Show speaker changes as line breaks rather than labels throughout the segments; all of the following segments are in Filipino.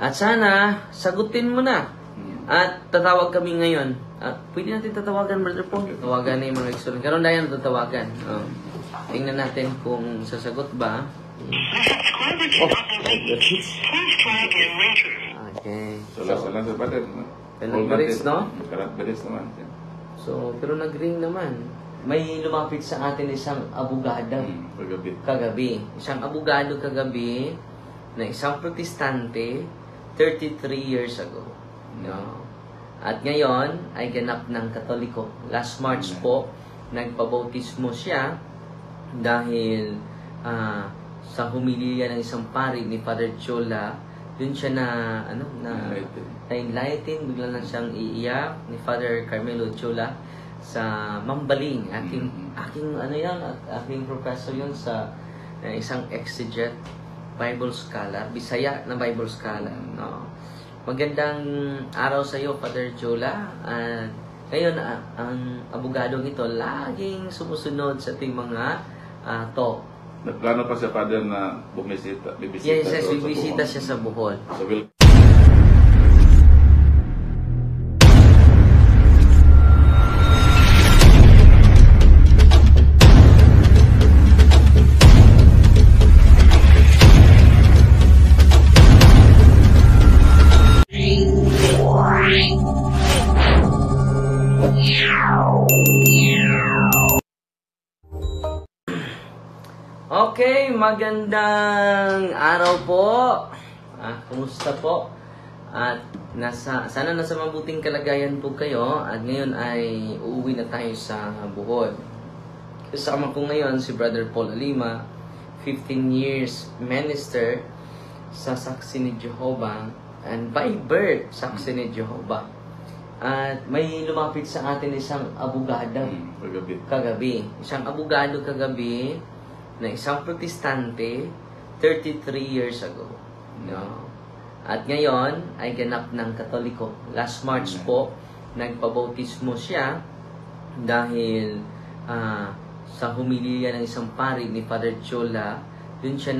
At sana, sagutin mo na. At tatawag kami ngayon. Pwede natin tatawagan, Brother Paul. Tawagan na yung mga excellent. Karoon na yan tatawagan. Tingnan natin kung sasagot ba. Okay.
Salah sa badan.
Nag-baris, no?
Baris naman.
So, pero nag-ring naman. May lumapit sa atin isang abogado kagabi. Isang abogado kagabi na isang protestante 33 years ago. No? At ngayon ay ganap ng Katoliko. Last March po, nagpabautismo siya dahil sa humilya ng isang pari ni Father Chola. Doon siya na-enlighten, bigla lang siyang iiyak ni Father Carmelo Chola sa Mambaling. Aking professor yun sa isang exeget Bible scholar, Bisaya na Bible scholar. No? Magandang araw sa iyo, Father Chola. Ngayon, ang abogadong ito laging sumusunod sa ating mga talk.
Nagplano pa siya, Father, na bibisita
Yes, bibisita siya sa Bohol.
So,
Okay, magandang araw po. Kumusta po? At sana nasa mabuting kalagayan po kayo. At ngayon ay uuwi na tayo sa Bohol. Kasama ko ngayon si Brother Paul Alima, 15 years minister sa Saksi ni Jehovah and by birth Saksi ni Jehovah. At may lumapit sa atin isang abogado kagabi. Isang abogado kagabi na isang protestante 33 years ago. No? At ngayon ay ganap ng Katoliko. Last March po, nagpabautismo siya dahil sa humilya ng isang pari ni Father Chola. Doon siya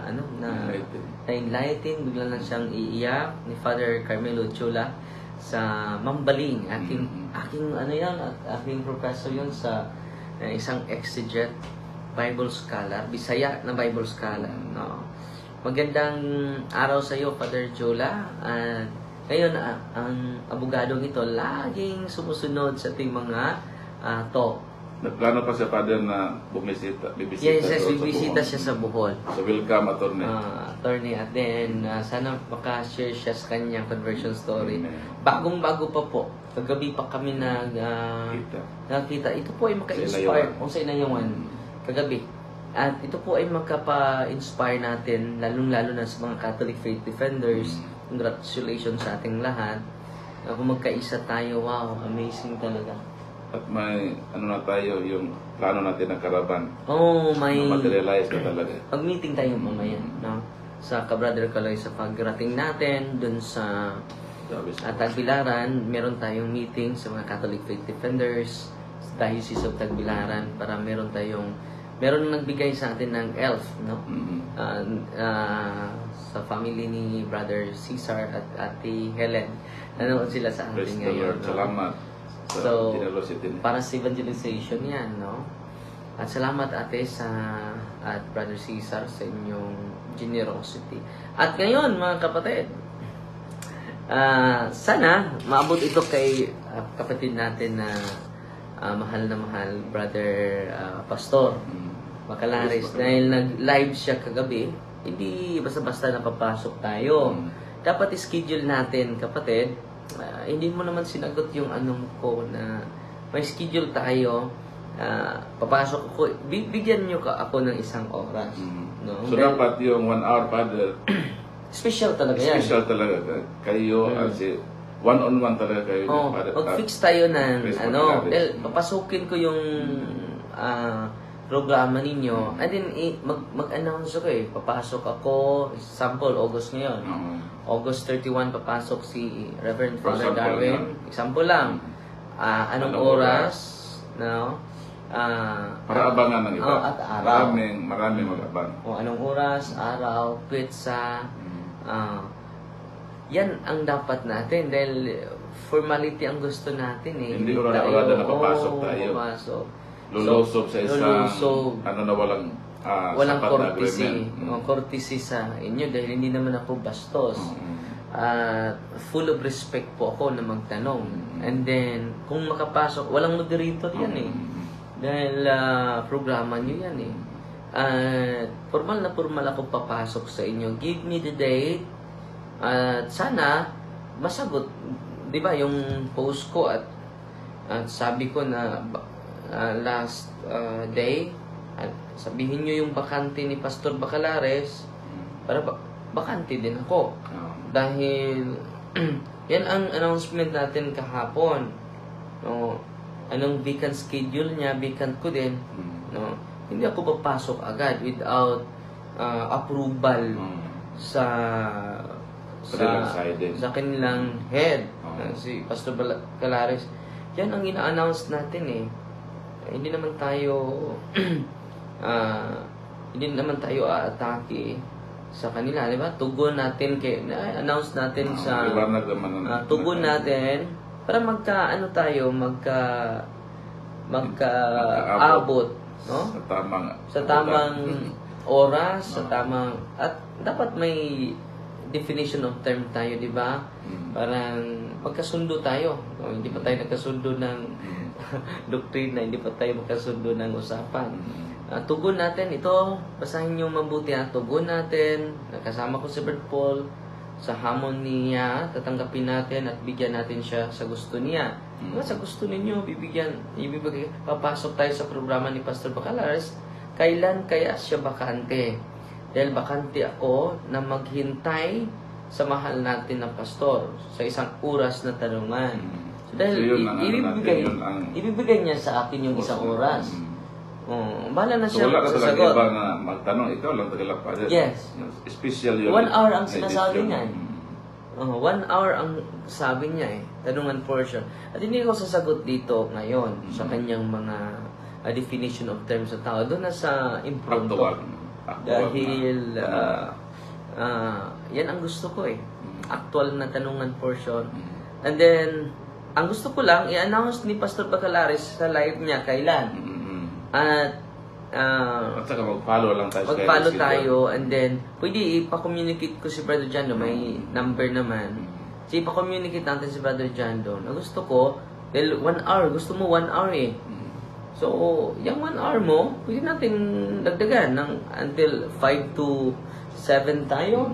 na-enlighten, bigla lang siyang iiyak ni Father Carmelo Chola sa Mambaling. Aking professor yun sa isang exeget Bible scholar, Bisaya na Bible scholar. No? Magandang araw sa iyo, Father Chola. Ngayon, ang abogadong ito laging sumusunod sa ating mga talk.
Nagplano pa siya, Father, na bibisita
Yes, bibisita siya sa Bohol.
So, welcome, attorney.
Attorney, at then, sana makashare siya sa kanyang conversion story. Bagong-bago pa po. Kagabi pa kami nakita. Ito po ay maka-inspire. Kung sa inayawan. Kagabi. At ito po ay makapa-inspire natin, lalong-lalo na sa mga Catholic Faith Defenders. Congratulations sa ating lahat. Kung magkaisa tayo, wow, amazing talaga.
At may, na tayo, yung plano natin ng karaban.
May
materialize na talaga.
Mag-meeting tayo mamaya, no? Sa Ka-Brother Kaloy, sa pagrating natin, dun sa Tagbilaran, meron tayong meeting sa mga Catholic Faith Defenders, sa Diocese of Tagbilaran, para meron nagbigay sa atin ng elf, no? Sa family ni Brother Cesar at Ate Helen. Nanood sila sa atin ngayon. No?
Salamat.
So, para sa evangelization yan, no? At salamat, Ate, at Brother Cesar sa inyong generosity. At ngayon, mga kapatid, sana maabot ito kay kapatid natin na mahal na mahal, Brother Pastor Macalares. Dahil nag-live siya kagabi, hindi basta-basta napapasok tayo. Dapat schedule natin, kapatid. Hindi mo naman sinagot yung anong ko na may schedule tayo. Papasok ako, bigyan nyo ako ng isang oras. No?
So, dapat yung 1 hour, Father,
special talaga yan.
Special talaga. Kayo, one-on-one talaga kayo.
Mag-fix tayo ng, papasukin ko yung programa ninyo. And then, mag-announce ako papasok ako, example, August ngayon. August 31, papasok si Reverend Father Darwin. Example lang. Anong oras, no?
Para abangan ng iba.
At araw.
Maraming mag-abang.
Anong oras, araw, pizza, yan ang dapat natin dahil formality ang gusto natin eh.
Hindi ko na napapasok
oo,
tayo.
papasok.
Lulusob sa isang,
lulusob.
ano na
Walang
sapat na
courtesy.
agreement.
Courtesy sa inyo dahil hindi naman ako bastos. Full of respect po ako na magtanong. And then, kung makapasok, walang moderator yan eh. Dahil programa nyo yan eh. Formal na formal ako papasok sa inyo. Give me the date. At sana, masagot. Di ba, yung post ko at sabi ko na last day, at sabihin nyo yung bakante ni Pastor Bacalares, para bakante din ako. Dahil, yan ang announcement natin kahapon. No? Anong vacant schedule niya, vacant ko din. No? Hindi ako papasok agad without approval sa kanilang head, si Pastor Bacalares. Yan ang ina-announce natin eh. Hindi naman tayo aatake sa kanila, di ba? Tugon natin announce natin sa tugon natin para magkaabot, no? Sa tamang oras, sa tamang at dapat may definition of term tayo, di ba? Parang magkasundo tayo. Hindi pa tayo nagkasundo ng doktrina, hindi pa tayo magkasundo ng usapan. Tugon natin ito, basahin niyo mabuti tugon natin, nakasama ko si Bert Paul sa hamon niya, tatanggapin natin at bigyan natin siya sa gusto niya. Sa gusto ninyo, papasok tayo sa programa ni Pastor Bacalares. Kailan kaya siya bakante? Dahil bakante ako na maghintay sa mahal natin na pastor sa isang oras na tanungan. Dahil ibibigay niya sa akin yung isang oras. Bahala na siya
wala ka
sa
talaga
sagot.
iba na magtanong, ikaw lang talaga pa rin.
Yes.
Special yun.
1 hour ang sinasabi niya eh. 1 hour ang sabi niya eh. Tanungan portion. At hindi ko sasagot dito ngayon sa kanyang mga definition of terms sa tao. Doon na sa impromptu. Dahil yan ang gusto ko eh. Actual na tanungan portion. And then, ang gusto ko lang, i-announce ni Pastor Bacalares sa live niya kailan. At
saka mag-follow lang tayo.
Mag-follow tayo and then pwede ipa-communicate ko si Brother Jando. May number naman. So ipa-communicate natin si Brother Jando. Na gusto ko, dahil 1 hour, gusto mo 1 hour eh. So, yung 1 hour mo, pwede natin dagdagan ng until 5 to 7 tayo.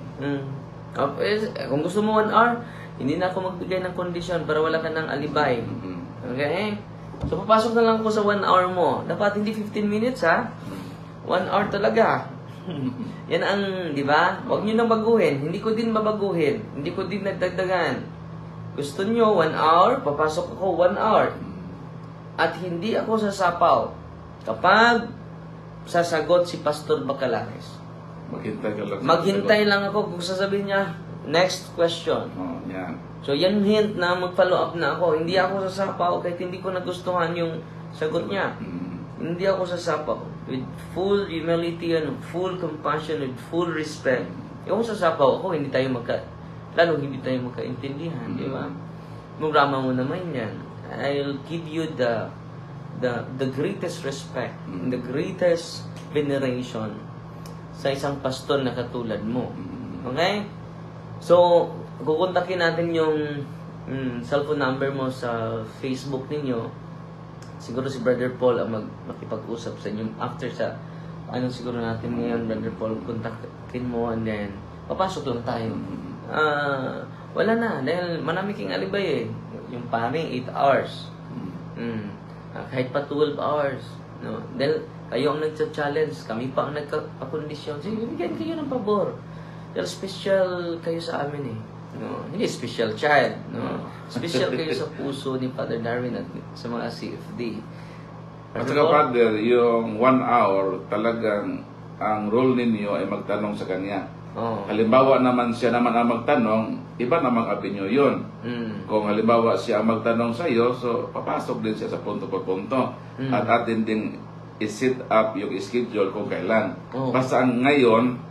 Kung gusto mo 1 hour, hindi na ako magbigay ng kondisyon para wala ka ng alibay. Okay? So, papasok na lang ako sa 1 hour mo. Dapat hindi 15 minutes, ha? 1 hour talaga. Yan ang, di ba? Huwag nyo nang baguhin. Hindi ko din babaguhin. Hindi ko din nagdagdagan. Gusto nyo 1 hour, papasok ako 1 hour. At hindi ako sasapaw kapag sasagot si Pastor Bacalares. Maghintay lang ako kung sasabihin niya, next question.
Yan.
So, yan hint na mag-follow up na ako. Hindi ako sasapaw kahit hindi ko nagustuhan yung sagot niya. Hindi ako sasapaw. With full humility and full compassion and full respect. Yung sasapaw ako, hindi tayo hindi tayo magkaintindihan. Di ba? Programa mo naman yan. I'll give you the greatest respect, the greatest veneration sa isang pastor na katulad mo. Okay? So, kukontakin natin yung cellphone number mo sa Facebook ninyo. Siguro si Brother Paul ang makipag-usap sa inyo after sa siguro natin ngayon, Brother Paul, kontakin mo and then papasok lang tayo. Wala na, dahil marami king alibay eh. Yung paring 8 hours. Kahit pa 12 hours. No? Dahil kayo ang nagsa-challenge, kami pa ang nagkakondisyon. Sige, bigyan kayo ng pabor. Dahil special kayo sa amin eh. No? Hindi special child. No? Special kayo sa puso ni Father Darwin at sa mga CFD.
At saka Father, yung 1 hour, talagang ang role ninyo ay magtanong sa kanya. Halimbawa naman siya naman ang magtanong, iba namang avenue yun. Kung halimbawa siya ang magtanong sa iyo, so papasok din siya sa punto por punto. At atin din i-set up yung schedule kung kailan. Basta ang ngayon,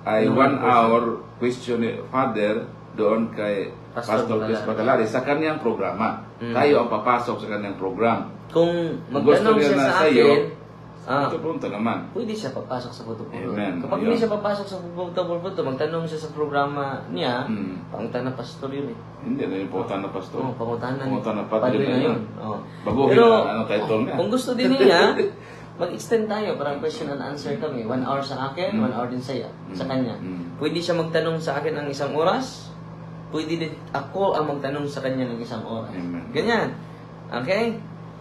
ay 1 hour question ni Father doon kay Pastor Chris Bacalari sa kanyang programa. Tayo ang papasok sa kanyang program.
Kung
gusto
magtanong
niya
siya
na
sa
sa iyo,
akin,
ito punto naman.
pwede siya papasok sa Puto-Puto.
Amen.
Kapag hindi siya papasok sa Puto-Puto, magtanong siya sa programa niya, pangutan na pastor yun eh.
Hindi na yung pautan na pastor.
Oo, pangutan
na padre na yun.
Oo.
Baguhin
Pero,
na title niya.
kung gusto din niya, mag-extend tayo, parang question and answer kami. 1 hour sa akin, 1 hour din sa kanya. Pwede siya magtanong sa akin ng 1 oras, pwede din ako ang magtanong sa kanya ng 1 oras.
Amen.
Ganyan. Okay?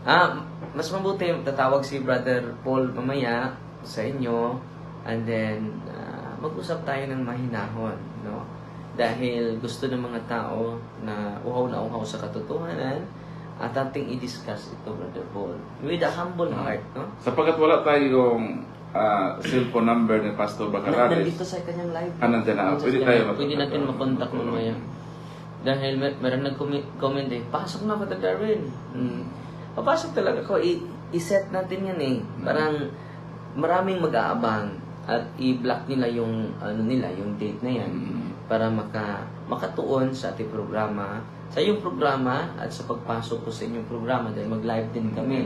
Mas mabuti tatawag si Brother Paul mamaya sa inyo, and then mag-usap tayo ng mahinahon, no? Dahil gusto ng mga tao na uhaw sa katotohanan at ating i-discuss ito, Brother Paul, with a humble heart, no?
Sapagkat wala tayong cellphone number ni Pastor Bacalaris.
Nandito sa kanyang live.
Nandiyan na.
Pwede natin makontak mamaya. Dahil meron nag-comment eh, pasok na Brother Darwin. Papasok talaga ko. I-set natin yan eh. Parang maraming mag-aabang at i-block nila yung yung date na yan para makatuon sa ating programa, sa iyong programa at sa pagpasok ko sa inyong programa dahil mag-live din kami.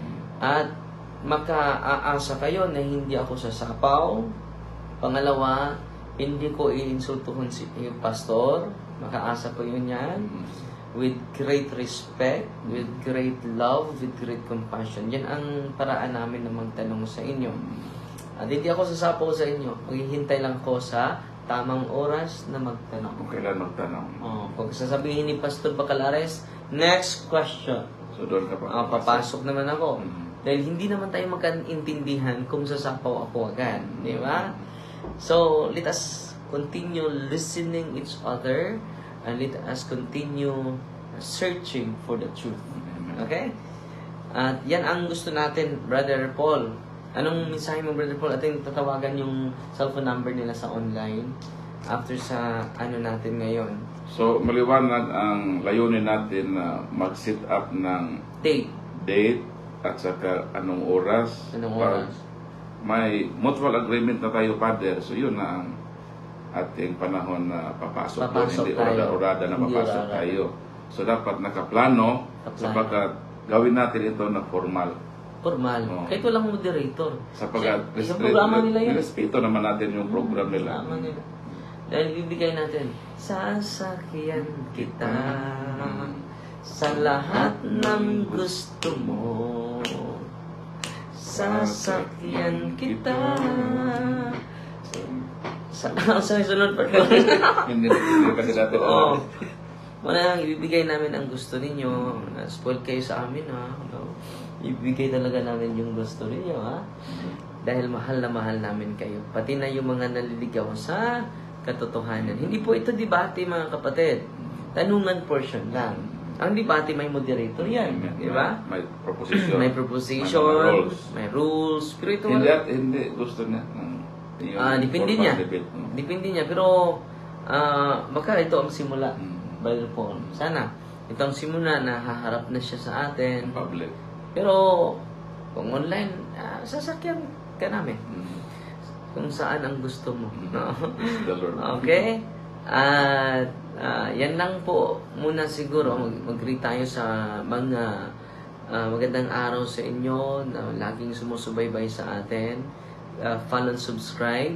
At maka-aasa kayo na hindi ako sasapaw. Pangalawa, hindi ko i-insultuhin si yung pastor. Maka-asa ko yun yan. With great respect, with great love, with great compassion. Yan ang paraan namin na magtanong sa inyo. At hindi ako sasapaw sa inyo. Maghihintay lang ko sa tamang oras na magtanong.
Kung kailan magtanong.
Kung sasabihin ni Pastor Bacalares, next question.
So doon ka pa.
Papasok naman ako. Dahil hindi naman tayo magkaintindihan kung sasapaw ako agad. Di ba? So, let us continue listening each other and let us continue searching for the truth. Okay? At yan ang gusto natin, Brother Paul. Anong mensahe mo, Brother Paul? Ating tatawagan yung cellphone number nila sa online after sa natin ngayon.
So, maliwanag ang layunin natin na mag-set up ng date at saka anong oras.
Anong oras?
May mutual agreement na tayo, Father. So, yun na ang ating panahon na papasok doon. Hindi orada na papasok tayo. So, dapat nakaplano sapagkat gawin natin ito na formal.
Formal. Kahit walang moderator.
Sapagkat
yung programa nila yun.
Respeto naman natin yung program nila.
Dahil bibigay natin, sasakyan kita sa lahat ng gusto mo. Sasakyan kita. Sa sunod pa ko.
Hindi kasi dati.
Wala, ibibigay namin ang gusto ninyo. Spoil kayo sa amin, ha? No? Ibibigay talaga namin yung gusto ninyo, ha? Dahil mahal na mahal namin kayo. Pati na yung mga naliligaw sa katotohanan. Hindi po ito debate, mga kapatid. Tanungan portion lang. Ang debate may moderator yan, di ba?
May proposition.
May proposition, may rules. Pero ito
hindi gusto niya.
Depende niya. Depende niya. Pero baka ito ang simula. Brother Paul. Sana ito ang simula na haharap na siya sa atin.
Public.
Pero kung online, sasakyan ka namin. Kung saan ang gusto mo. Okay? At yan lang po muna siguro. Mag-greet tayo sa mga magandang araw sa inyo na laging sumusubaybay sa atin. Follow and subscribe.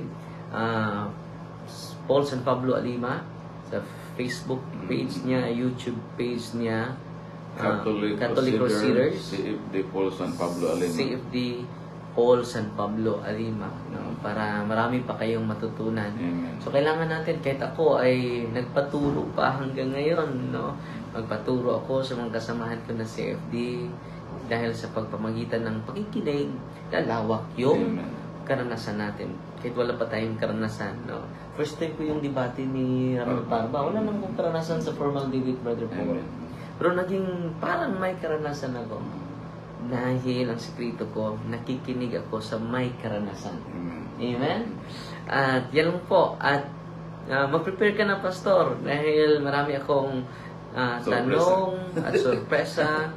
Paul San Pablo Alima sa Facebook page niya, YouTube page niya. Catholic Crusaders.
CFD Paul San Pablo Alima.
CFD Paul San Pablo Alima, no? Para marami pa kayong matutunan.
Amen.
So kailangan natin, kahit ako ay nagpaturo pa hanggang ngayon, no? Magpaturo ako sa mga kasamahan ko na CFD dahil sa pagpamagitan ng pakikinig, lalawak yung karanasan natin. Kahit wala pa tayong karanasan, no? First time ko yung debate ni Ramon Parba. Wala namang karanasan sa formal debate, Brother Paul. Pero naging parang may karanasan ako. Dahil ang sekreto ko, nakikinig ako sa may karanasan. Amen? At yan lang po. At mag-prepare ka na, Pastor. Dahil marami akong tanong at sorpresa.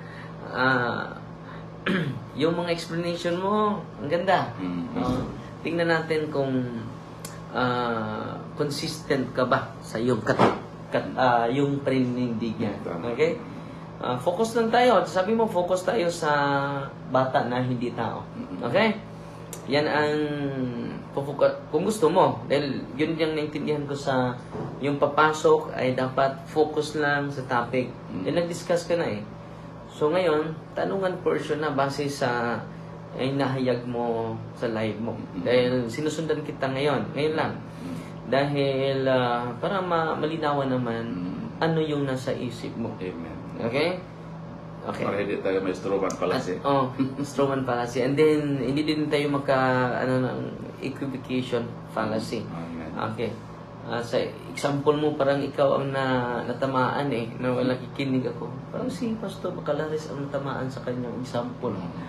Yung mga explanation mo, ang ganda. Tingnan natin kung consistent ka ba sa iyong yung paninindigan. Okay? Focus lang tayo. Sabi mo, focus tayo sa bata na hindi tao. Okay? Yan ang kung gusto mo. Dahil yun yung naintindihan ko sa yung papasok ay dapat focus lang sa topic. Nag-discuss ka na eh. So ngayon, tanungan portion na base sa ay nahayag mo sa live mo. Dahil sinusundan kita ngayon. Ngayon lang. Dahil para malinawan naman ano yung nasa isip mo.
Amen.
Okay? Okay.
Para hindi tayo may Stroman fallacy.
Stroman fallacy. And then, hindi din tayo ng equivocation fallacy.
Amen.
Okay. Sa example mo, parang ikaw ang natamaan eh. Na walang kikinig ako. Parang si Pastor Bacalares ang natamaan sa kanyang example.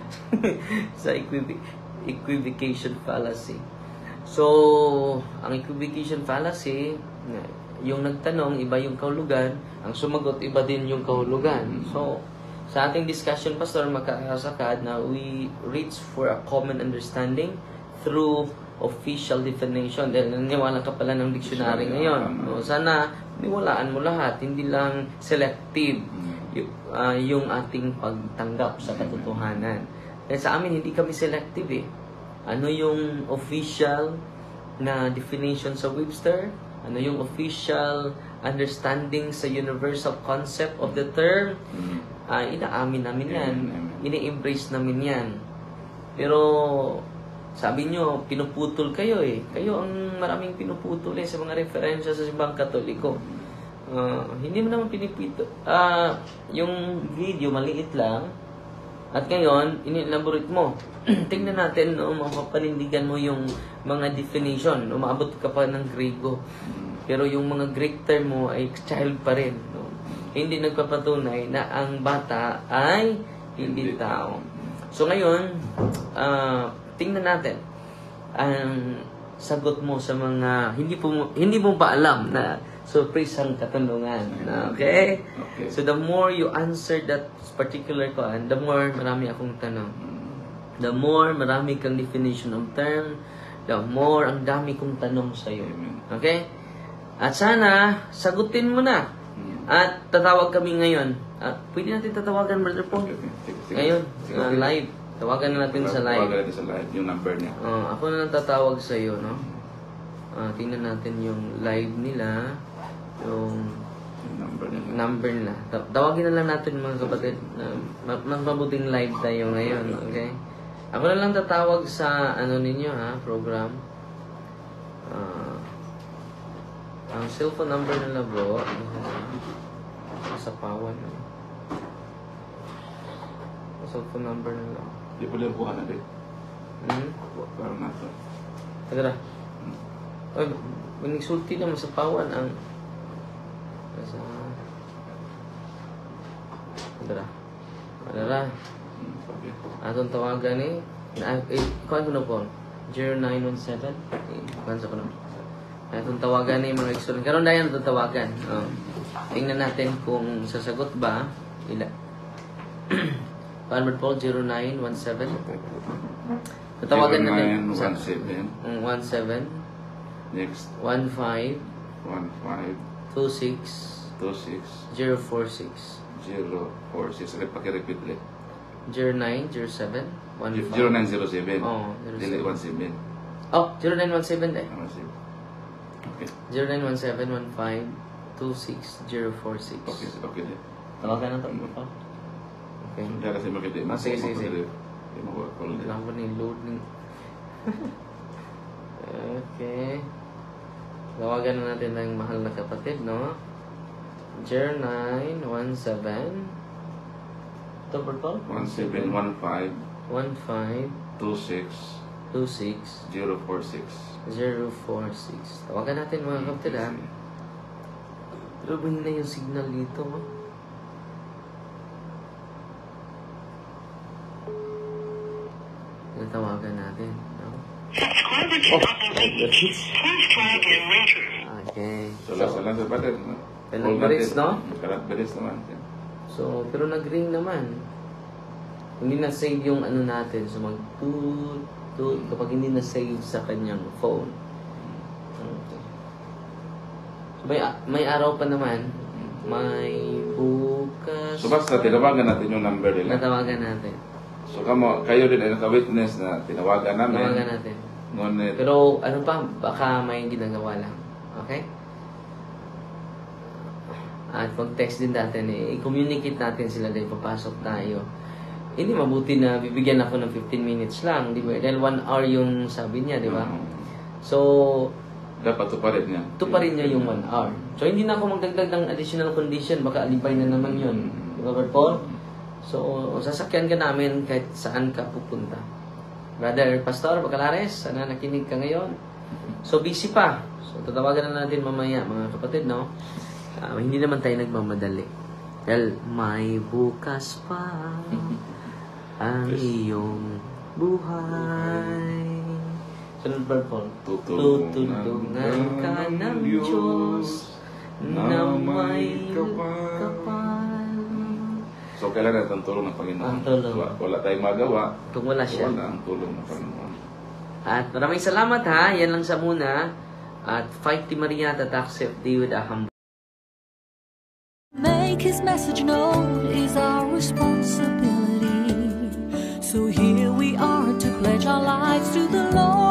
Sa equivocation fallacy. So, ang equivocation fallacy, yung nagtanong, iba yung kahulugan. Ang sumagot, iba din yung kahulugan. So, sa ating discussion, Pastor, makakasakad na we reach for a common understanding through official definition. Dahil naniwala ka pala ng dictionary ngayon. No, sana niwalaan mo lahat, hindi lang selective yung ating pagtanggap sa katotohanan. Dahil sa amin, hindi kami selective eh. Ano yung official na definition sa Webster? Ano yung official understanding sa universal concept of the term? Inaamin namin yan. Ini-embrace namin yan. Pero sabi nyo, pinuputol kayo eh. Kayo ang maraming pinuputol eh sa mga referensya sa simbang katoliko. Hindi mo naman pinipito. Yung video, maliit lang. At ngayon, inelaborate mo. Tingnan natin, no, mapapanindigan mo yung mga definition. Umaabot ka pa ng Grego. Pero yung mga Greek term mo ay child pa rin. No? Hindi nagpapatunay na ang bata ay hindi tao. So ngayon, tingnan natin ang sagot mo sa mga hindi mo pa alam na surprise ang katanungan. Okay? So the more you answer that particular question, the more marami akong tanong. The more marami kang definition of term, the more ang dami kong tanong sa iyo. Okay? At sana sagutin mo na. At tatawag kami ngayon. Pwede natin tatawagan, Brother Paul. Ngayon, live. Tawagan na natin sa live.
Tawagan natin sa live, yung number niya.
Ako na lang tatawag sa iyo, no? Tingnan natin yung live nila. Yung number nila. Tawagin na lang natin mga kapatid. Mas mabuting live tayo ngayon, okay? Ako na lang tatawag sa ninyo program. Ang cellphone number nila, bro. Sa pawan. Ang cellphone number nila.
Di pala buha na din. Parang nato.
Tagara. Oy, manigsulti naman sa pawan ang sa Tagara. Atong tawagan ni kuha ko na po. 0917. Kuha ko na. Atong tawagan ni mga excellent. Karon dayon atong tawagan. Tingnan natin kung sasagot ba. Ila. Albert Paul 0917. Tatawagan natin
0917.
17.
Next
15 26 046
046. Pakirepeat ulit.
0907 15
0907.
Oh,
Dili 17.
Oh, 0917 eh.
Okay.
0917 15 26 046.
Okay.
Tawagan na ito pa. Okay.
Hindi kasi makita.
Sige.
Hindi mo call din.
Kailangan ko na yung load ng... Okay. Tawagan na natin ng mahal na kapatid, no? 0917 ito po po?
1715
15
26
26
046.
046. Tawagan natin mga kapatid, ha? Pero na yung signal dito, mo? Tawagan natin, no? Okay.
Salah sa pader.
Nag-beres, no?
Nag-beres naman.
So, pero nag-ring naman. Hindi na-save yung natin. So, mag-toot kapag hindi na-save sa kanyang phone. May araw pa naman. May bukas.
So basta tinawagan natin yung number nila.
Natawagan natin.
So kayo din ay naka-witness na tinawagan namin.
Tawagan natin.
Ngunit,
Pero ano pa, baka may ginagawa lang. Okay? At pag text din natin, i-communicate natin sila dahil papasok tayo. Hindi mabuti na bibigyan ako ng 15 minutes lang, di ba? Dahil 1 hour yung sabi niya, di ba? So,
dapat tuparin niya.
tuparin niya yung 1 hour. So, hindi na ako magdagdag ng additional condition, baka alibay na naman yun. Di ba, Brother Paul? So, sasakyan ka namin kahit saan ka pupunta. Brother Pastor Bacalares, sana nakinig ka ngayon. So, busy pa. So, tatawagan na natin mamaya, mga kapatid, no? Hindi naman tayo nagmamadali. Dahil may bukas pa ang iyong buhay. Sunod ba po? Tutulungan ka ng Diyos na may kapal.
So, kailangan natin ang tulong ng Panginoon.
Ang tulong.
Wala tayong magawa.
Kung wala siya.
Wala ang tulong ng Panginoon.
At maraming salamat ha. Yan lang sa muna. At fight Ti Maria that accept thee with a humble.
Make His message known is our responsibility. So here we are to pledge our lives to the Lord.